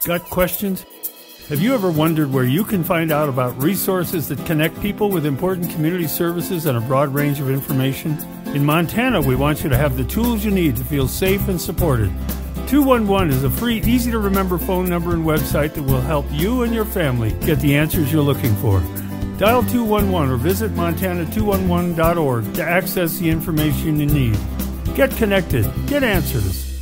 Got questions? Have you ever wondered where you can find out about resources that connect people with important community services and a broad range of information? In Montana, we want you to have the tools you need to feel safe and supported. 211 is a free, easy-to-remember phone number and website that will help you and your family get the answers you're looking for. Dial 211 or visit montana211.org to access the information you need. Get connected. Get answers.